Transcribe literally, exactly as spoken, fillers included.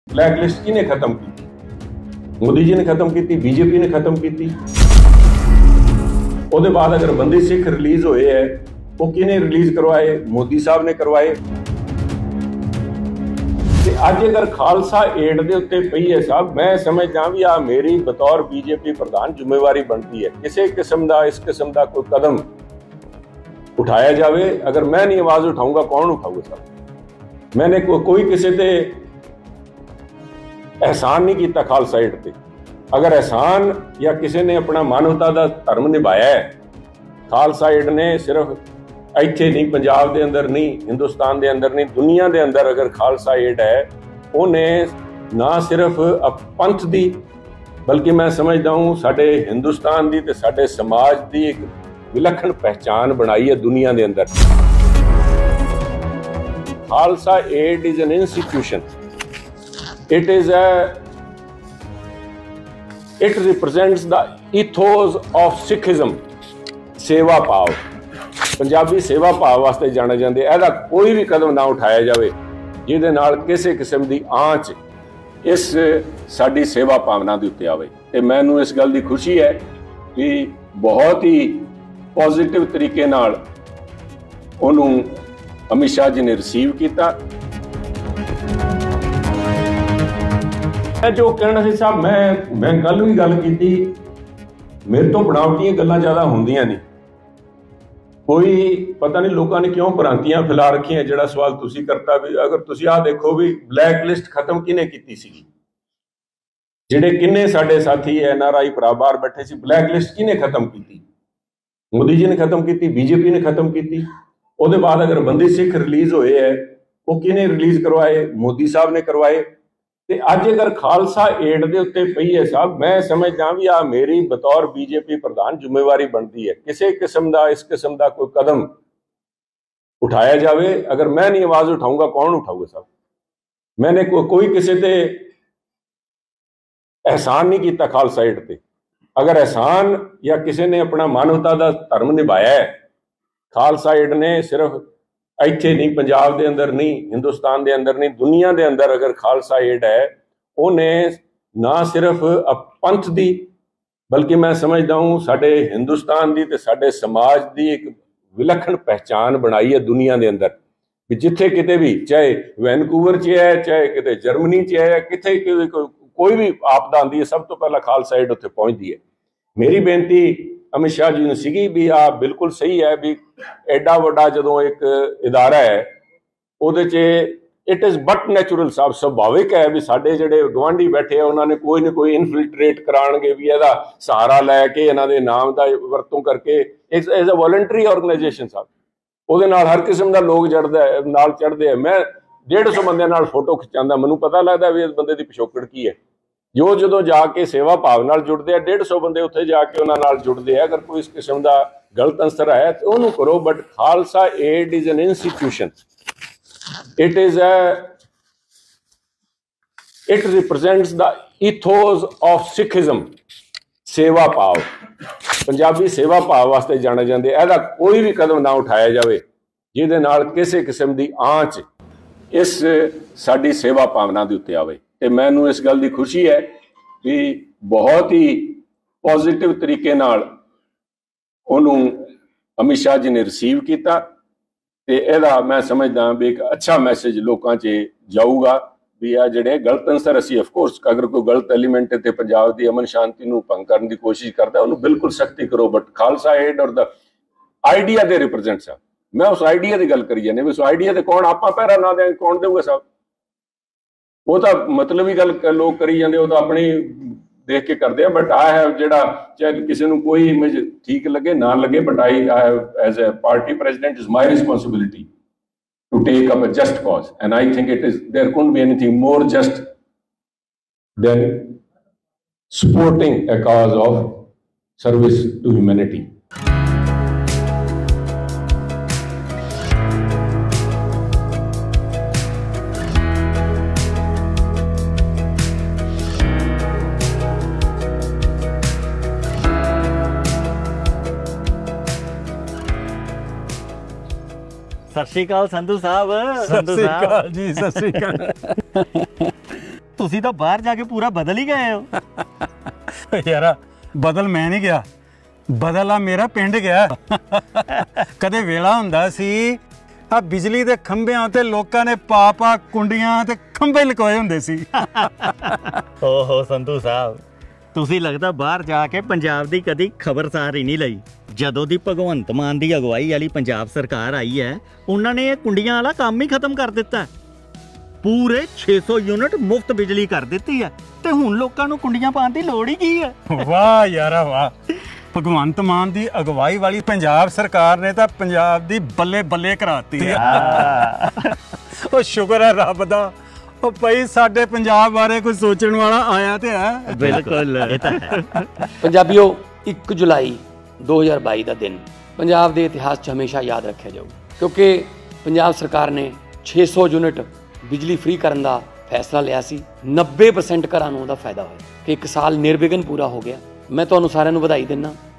Black list किने खत्म की? मोदी जी ने खत्म की, बीजेपी ने खत्म की। उसके बाद अगर बंदी सिख रिलीज होए है वो किने रिलीज करवाए? मोदी साहब ने करवाए। अज अगर खालसा एड के उत्ते पई है साहब, मैं समझदा भी आ मेरी बतौर बीजेपी प्रधान जिम्मेवारी बनती है किसी किस्म का इस किस्म का कोई कदम उठाया जाए। अगर मैं नहीं आवाज उठाऊंगा कौन उठाऊगा साहब? मैंने को, कोई किसी ते एहसान नहीं किया खालसा एड पे। अगर एहसान या किसी ने अपना मानवता का धर्म निभाया है, खालसा एड ने सिर्फ इत्थे नहीं, पंजाब के अंदर नहीं, हिंदुस्तान के अंदर नहीं, दुनिया के अंदर अगर खालसा एड है, उन्हें ना सिर्फ पंथ दी बल्कि मैं समझदा हूँ साडे हिंदुस्तान की ते साडे समाज की एक विलक्षण पहचान बनाई है दुनिया के अंदर। Khalsa Aid is an institution, it is a it represents the ethos of Sikhism, सेवा भाव। पंजाबी सेवा भाव वास्ते जाने जाते। ऐसा कोई भी कदम ना उठाया जाए जिहदे नाल किसी किस्म की आंच इस साडी सेवा भावना के उत्ते आवे। ते मैनूं इस गल की खुशी है कि बहुत ही पॉजिटिव तरीके नाल उन्होंने अमित शाह जी ने रिसीव किया। जो कहना सी साहब, मैं मैं कल भी गल की, मेरे तो बनावटी गल्लां ज्यादा होंदियां नहीं। कोई पता नहीं लोगों ने क्यों भ्रांतियां फैला रखी। जिहड़ा सवाल तुसी करता भी, अगर तुसी आ देखो भी ब्लैक लिस्ट खत्म किने कीती सी? जिहड़े किन्ने साडे साथी एन आर आई भरा बाहर बैठे सी, ब्लैक लिस्ट किने खत्म की? मोदी जी ने खत्म की, बीजेपी ने खत्म की। उसके बाद अगर बंदी सिख रिलीज होए है वो किने रिलीज करवाए? मोदी साहब ने करवाए। ते अज अगर खालसा एड के उत्ते पई है साहब, मैं समझदा भी आ मेरी बतौर बीजेपी प्रधान जिम्मेवारी बनती है किसी किस्म का इस किस्म का कोई कदम उठाया जाए। अगर मैं नहीं आवाज उठाऊंगा कौन उठाऊगा साहब? मैंने को, कोई किसी ते एहसान नहीं किया खालसा एड पे। अगर एहसान या किसी ने अपना मानवता का धर्म निभाया है, खालसा एड ने सिर्फ इत्थे नहीं, पंजाब के अंदर नहीं, हिंदुस्तान के अंदर नहीं, दुनिया के अंदर अगर खालसा एड है, उन्हें ना सिर्फ पंथ दी बल्कि मैं समझदा हूँ साडे हिंदुस्तान की ते साडे समाज की एक विलक्षण पहचान बनाई है दुनिया के अंदर। भी जिथे किते भी, चाहे वैनकूवर च है, चाहे किते जर्मनी च है, किथे कोई भी आपदा आती है, सब तो पहला खालसा एड उत्थे पहुंचती है। मेरी बेनती अमित शाह जी ने सीगी भी आ बिल्कुल सही है भी एडा वड्डा जदों एक इदारा है उहदे च इट इज़ बट नैचुरल साहब, सुभाविक है भी साडे जिहड़े गवांढी बैठे हैं उन्होंने कोई ना कोई इनफिल्ट्रेट कराणगे भी इहदा सहारा लैके इन्हां दे नाम दा वरतों करके एज अ वॉलंटरी ऑर्गेनाइजेशन साहब उहदे नाल हर किस्म दा लोग जड़दा है नाल चढ़दे है। मैं डेढ़ सौ बंदे नाल फोटो खिचांदा, मैनूं पता लगदा भी इस बंदे दी पिछोकड़ की है। जो जो जाके सेवा भाव नाल जुड़ते हैं, डेढ़ सौ बंदे उत्थे जाके उन्हां नाल जुड़ते हैं। अगर कोई इस किस्म का गलत अंसर है तो उन्होंने करो, but Khalsa Aid is an institution, it is a it represents the ethos of Sikhism, सेवा भाव। पंजाबी सेवा भाव वास्ते जाने जाते। ऐसा कोई भी कदम ना उठाया जाए जिहदे नाल किसी किस्म की आंच इस साडी सेवा भावना के उत्ते आवे। ते मैनूं इस गल की खुशी है कि बहुत ही पॉजिटिव तरीके नाल उन्होंने अमित शाह जी ने रिसीव किया। ते इहदा मैं समझदा भी एक अच्छा मैसेज लोकां च जाऊगा भी आ जिहड़े गलत अंसर असी ऑफकोर्स अगर कोई गलत एलीमेंट इत्थे पंजाब की अमन शांति नूं भंग करन की कोशिश करता उन्होंने बिल्कुल सख्ती करो, बट खालसा एड और द आइडिया दे रिप्रेजेंट साहब। मैं उस आइडिया की गल करी जाने, उस आइडिया ते कौन आपां पैरा ना दें कौन देऊगा साहब? वो तो मतलब ही गल लोग करी जाते, वो तो अपनी देख के करते हैं। बट आई हैव जिहड़ा चाहे किसी को कोई इमेज ठीक लगे ना लगे, but I I have as a party president is my responsibility to take up a just cause, and I think it is there couldn't be anything more just than supporting a cause of service to humanity. Sat Shri अकाल संधू साहब। सत श्री अकाल जी, सत श्री अकाल। ਤੁਸੀਂ ਤਾਂ ਬਾਹਰ ਜਾ ਕੇ ਪੂਰਾ ਬਦਲ ਹੀ ਗਏ ਹੋ। ਯਾਰਾ ਬਦਲ ਮੈਂ ਨਹੀਂ ਗਿਆ, ਬਦਲ ਆ ਮੇਰਾ ਪਿੰਡ ਗਿਆ। ਕਦੇ ਵੇਲਾ ਹੁੰਦਾ ਸੀ ਆ ਬਿਜਲੀ ਦੇ ਖੰਭਿਆਂ ਤੇ ਲੋਕਾਂ ਨੇ ਪਾ ਪਾ ਕੁੰਡੀਆਂ ਤੇ ਖੰਭੇ ਲਕੋਏ ਹੁੰਦੇ ਸੀ। ਓਹੋ ਸੰਧੂ ਸਾਹਿਬ, ਤੁਸੀਂ ਲੱਗਦਾ ਬਾਹਰ ਜਾ ਕੇ ਪੰਜਾਬ ਦੀ ਕਦੀ ਖਬਰਸਾਰ ਹੀ ਨਹੀਂ ਲਈ। ਜਦੋਂ ਦੀ ਭਗਵੰਤ ਮਾਨ ਦੀ ਅਗਵਾਈ ਵਾਲੀ ਪੰਜਾਬ ਸਰਕਾਰ ਆਈ ਹੈ, ਉਹਨਾਂ ਨੇ ਇਹ ਕੁੰਡੀਆਂ ਵਾਲਾ ਕੰਮ ਹੀ ਖਤਮ ਕਰ ਦਿੱਤਾ। ਪੂਰੇ ਛੇ ਸੌ ਯੂਨਿਟ ਮੁਫਤ ਬਿਜਲੀ ਕਰ ਦਿੱਤੀ ਹੈ ਤੇ ਹੁਣ ਲੋਕਾਂ ਨੂੰ ਕੁੰਡੀਆਂ ਪਾਉਣ ਦੀ ਲੋੜ ਹੀ ਕੀ ਹੈ। ਵਾਹ ਯਾਰਾ ਵਾਹ, ਭਗਵੰਤ ਮਾਨ ਦੀ ਅਗਵਾਈ ਵਾਲੀ ਪੰਜਾਬ ਸਰਕਾਰ ਨੇ ਤਾਂ ਪੰਜਾਬ ਦੀ ਬੱਲੇ ਬੱਲੇ ਕਰਾਤੀ ਹੈ। ਉਹ ਸ਼ੁਕਰ ਹੈ ਰੱਬ ਦਾ, ਉਹ ਭਾਈ ਸਾਡੇ ਪੰਜਾਬ ਬਾਰੇ ਕੋਈ ਸੋਚਣ ਵਾਲਾ ਆਇਆ ਤੇ ਹੈ। ਬਿਲਕੁਲ ਇਹ ਤਾਂ ਹੈ। ਪੰਜਾਬੀਓ, ਇੱਕ ਜੁਲਾਈ ਦੋ ਹਜ਼ਾਰ ਬਾਈ ਦਾ ਦਿਨ ਪੰਜਾਬ ਦੇ ਇਤਿਹਾਸ 'ਚ ਹਮੇਸ਼ਾ ਯਾਦ ਰੱਖਿਆ ਜਾਊ, ਕਿਉਂਕਿ ਪੰਜਾਬ ਸਰਕਾਰ ਨੇ ਛੇ ਸੌ ਯੂਨਿਟ ਬਿਜਲੀ ਫ੍ਰੀ ਕਰਨ ਦਾ ਫੈਸਲਾ ਲਿਆ ਸੀ। ਨੱਬੇ ਪਰਸੈਂਟ ਘਰਾਂ ਨੂੰ ਉਹਦਾ ਫਾਇਦਾ ਹੋਇਆ ਕਿ ਇੱਕ ਸਾਲ ਨਿਰਵਿਘਨ ਪੂਰਾ ਹੋ ਗਿਆ। ਮੈਂ ਤੁਹਾਨੂੰ ਸਾਰਿਆਂ ਨੂੰ ਵਧਾਈ ਦਿੰਦਾ।